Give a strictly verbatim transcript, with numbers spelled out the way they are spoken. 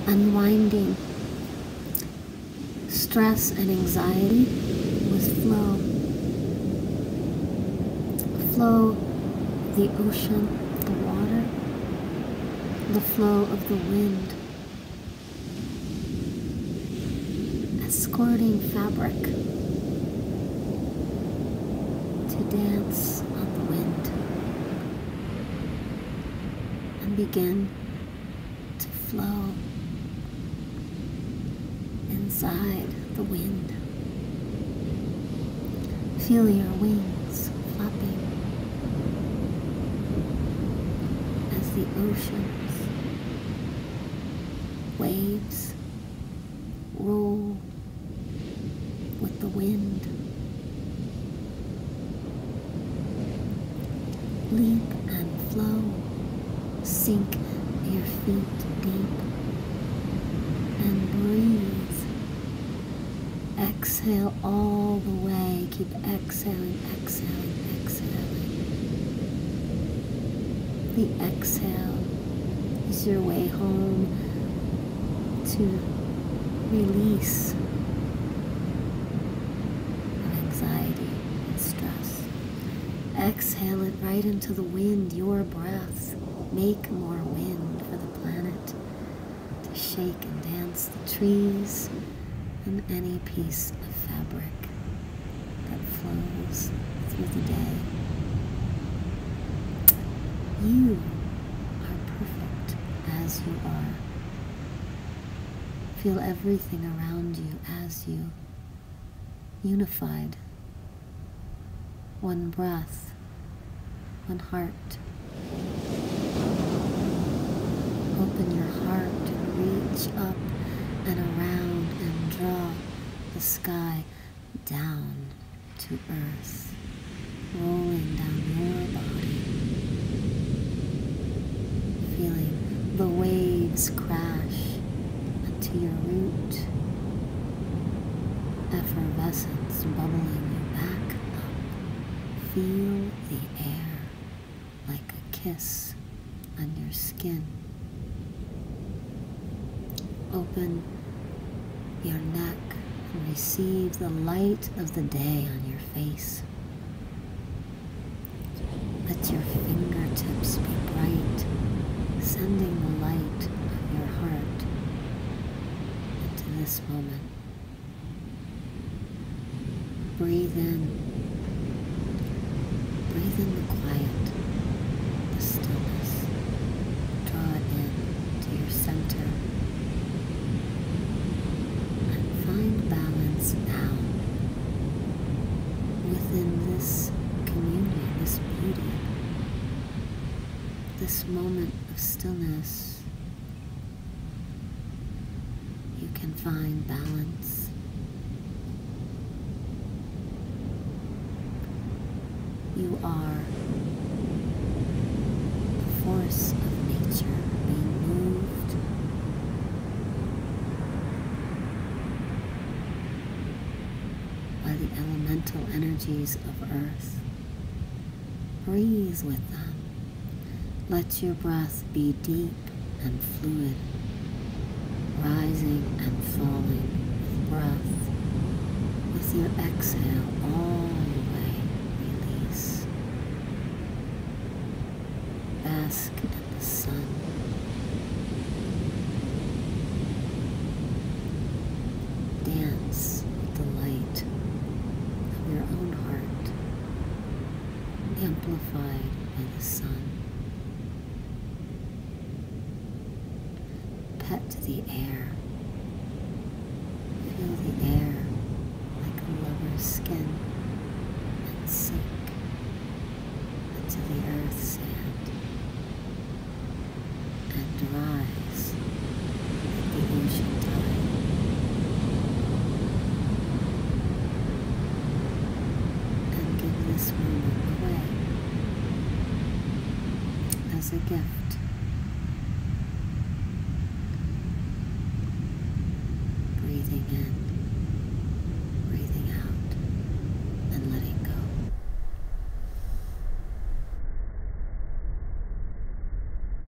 unwinding stress and anxiety with flow. Flow of the ocean, the water, the flow of the wind, escorting fabric to dance on the wind and begin to flow inside the wind. Feel your wings flapping as the ocean's waves roll with the wind. Leap and flow, sink your feet deep and breathe. Exhale all the way. Keep exhaling, exhaling, exhaling. The exhale is your way home to release of anxiety and stress. Exhale it right into the wind, your breath. Make more wind for the planet to shake and dance the trees and any piece of fabric that flows through the day. You are perfect as you are. Feel everything around you as you, unified. One breath, one heart. Open your heart to reach up and around and draw the sky down to earth, rolling down your body, feeling the waves crash into your root, effervescence bubbling you back up. Feel the air like a kiss on your skin. Open your neck and receive the light of the day on your face. Let your fingertips be bright, sending the light of your heart into this moment. Breathe in. Breathe in the quiet, the stillness. Draw it in to your center. And find balance now within this community, this beauty, this moment of stillness. You can find balance. You are a force of nature being moved by the elemental energies of earth. Breathe with them. Let your breath be deep and fluid, rising and falling with breath. With your exhale all the way, release. Bask in the sun. Dance with the light of your own heart, amplified by the sun. Pet the air. Feel the air like a lover's skin and sink into the earth's sand and rise like the ocean tide. And give this moment away as a gift